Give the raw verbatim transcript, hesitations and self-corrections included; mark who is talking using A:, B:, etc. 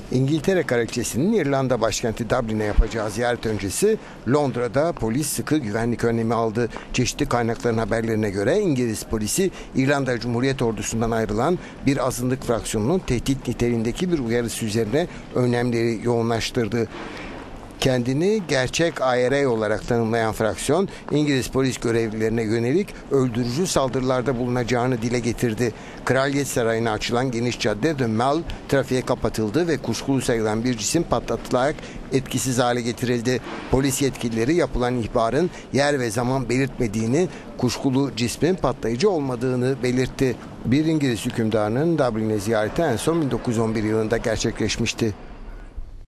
A: İngiltere Kraliçesi'nin İrlanda başkenti Dublin'e yapacağı ziyaret öncesi Londra'da polis sıkı güvenlik önlemi aldı. Çeşitli kaynakların haberlerine göre İngiliz polisi İrlanda Cumhuriyet Ordusu'ndan ayrılan bir azınlık fraksiyonunun tehdit niteliğindeki bir uyarısı üzerine önlemleri yoğunlaştırdı. Kendini gerçek I R A olarak tanımlayan fraksiyon, İngiliz polis görevlilerine yönelik öldürücü saldırılarda bulunacağını dile getirdi. Kraliyet Sarayı'na açılan geniş cadde The Mall trafiğe kapatıldı ve kuşkulu sayılan bir cisim patlatılarak etkisiz hale getirildi. Polis yetkilileri yapılan ihbarın yer ve zaman belirtmediğini, kuşkulu cismin patlayıcı olmadığını belirtti. Bir İngiliz hükümdarının Dublin'e ziyareti en son bin dokuz yüz on bir yılında gerçekleşmişti.